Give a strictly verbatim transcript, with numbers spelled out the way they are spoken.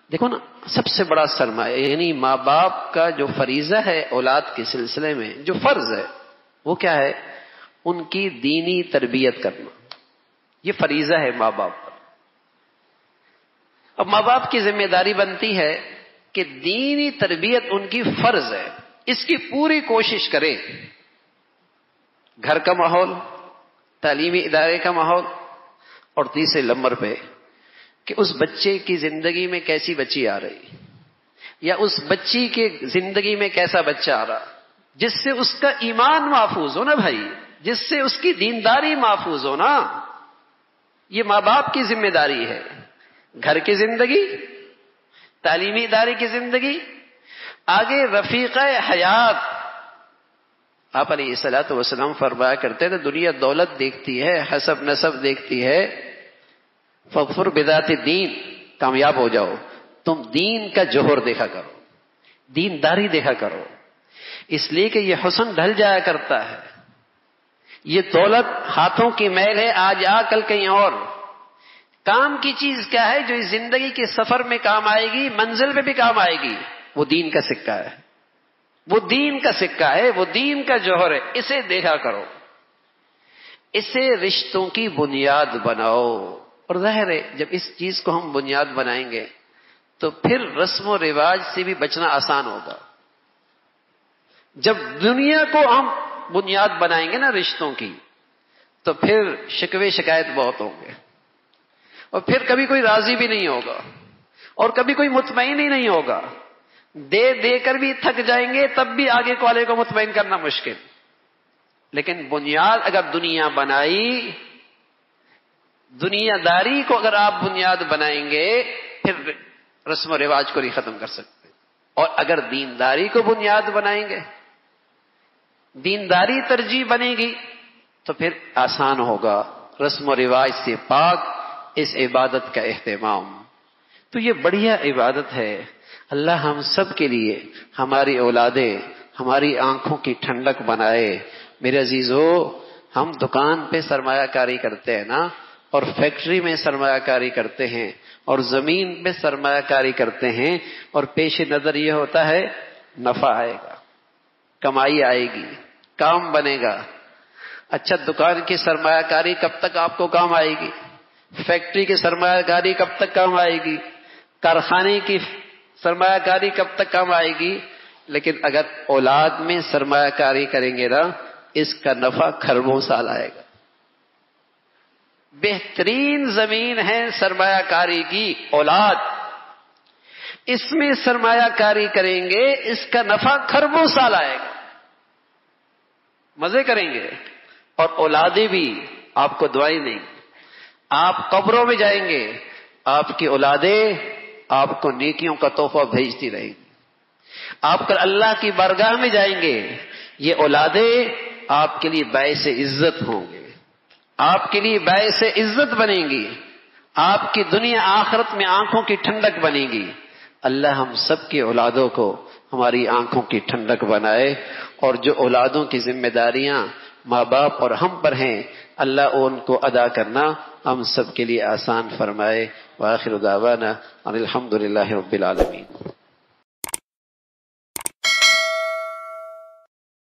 دیکھو نا، سب سے بڑا سرمایہ یعنی ماں باپ کا جو فریضہ ہے اولاد کے سلسلے میں، جو فرض ہے وہ کیا ہے؟ ان کی دینی تربیت کرنا. یہ فریضہ ہے ماں باپ پر. اب ماں باپ کی ذمہ داری بنتی ہے کہ دینی تربیت ان کی فرض ہے، اس کی پوری کوشش کرے. گھر کا ماحول، تعلیمی ادارے کا ماحول، اور تیسرے نمبر پہ کہ اس بچے کی زندگی میں کیسی بچی آ رہی، یا اس بچی کے زندگی میں کیسا بچہ آ رہا جس سے اس کا ایمان محفوظ ہو نا بھائی، جس سے اس کی دینداری محفوظ ہو نا. یہ ماں باپ کی ذمہ داری ہے. گھر کی زندگی، تعلیمی ادارے کی زندگی، آگے رفیقہ حیات. آپ علیہ الصلوۃ والسلام فرمایا کرتے تھے دنیا دولت دیکھتی ہے، حسب نسب دیکھتی ہے، فظفر بذات الدین، کامیاب ہو جاؤ. تم دین کا جوہر دیکھا کرو، دینداری دیکھا کرو، اس لیے کہ یہ حسن ڈھل جایا کرتا ہے. یہ دولت ہاتھوں کی میل ہے، آج آ کل کہیں اور. کام کی چیز کیا ہے جو اس زندگی کے سفر میں کام آئے گی، منزل میں بھی کام آئے گی؟ وہ دین کا سکہ ہے، وہ دین کا سکہ ہے، وہ دین کا جوہر ہے. اسے دیکھا کرو، اسے رشتوں کی بنیاد بناؤ. اور ظاہر ہے جب اس چیز کو ہم بنیاد بنائیں گے تو پھر رسم و رواج سے بھی بچنا آسان ہوگا. جب دنیا کو ہم بنیاد بنائیں گے نا رشتوں کی، تو پھر شکوے شکایت بہت ہوں گے، اور پھر کبھی کوئی راضی بھی نہیں ہوگا، اور کبھی کوئی مطمئن ہی نہیں ہوگا. دے دے کر بھی تھک جائیں گے، تب بھی آگے والے کو مطمئن کرنا مشکل. لیکن بنیاد اگر دنیا بنائی، دنیا داری کو اگر آپ بنیاد بنائیں گے، پھر رسم و رواج کو نہیں ختم کر سکتے. اور اگر دینداری کو بنیاد بنائیں گے، دینداری ترجیح بنے گی، تو پھر آسان ہوگا رسم و رواج سے پاک اس عبادت کا اہتمام. تو یہ بڑھیا عبادت ہے. اللہ ہم سب کے لیے ہماری اولادیں ہماری آنکھوں کی ٹھنڈک بنائے. میرے عزیزو، ہم دکان پہ سرمایہ کاری کرتے ہیں نا، اور فیکٹری میں سرمایہ کاری کرتے ہیں، اور زمین پہ سرمایہ کاری کرتے ہیں، اور پیش نظر یہ ہوتا ہے نفع آئے گا، کمائی آئے گی، کام بنے گا. اچھا، دکان کی سرمایہ کاری کب تک آپ کو کام آئے گی؟ فیکٹری کی سرمایہ کاری کب تک کام آئے گی؟ کارخانے کی سرمایہ کاری کب تک کام آئے گی؟ لیکن اگر اولاد میں سرمایہ کاری کریں گے نا، اس کا نفع کھربوں سال آئے گا. بہترین زمین ہے سرمایہ کاری کی اولاد. اس میں سرمایہ کاری کریں گے، اس کا نفع کھربوں سال آئے گا، مزے کریں گے. اور اولادیں بھی آپ کو دعائیں دیں گی. آپ قبروں میں جائیں گے، آپ کی اولادیں آپ کو نیکیوں کا تحفہ بھیجتی رہیں گی. آپ کل اللہ کی بارگاہ میں جائیں گے، یہ اولادیں آپ کے لیے باعث عزت ہوں گے، آپ کے لیے باعث عزت بنیں گی، آپ کی دنیا آخرت میں آنکھوں کی ٹھنڈک بنے گی. اللہ ہم سب کی اولادوں کو ہماری آنکھوں کی ٹھنڈک بنائے. اور جو اولادوں کی ذمہ داریاں ماں باپ اور ہم پر ہیں، اللہ ان کو ادا کرنا ہم سب کے لیے آسان فرمائے. وآخر دعوانا ان الحمد للہ رب العالمین.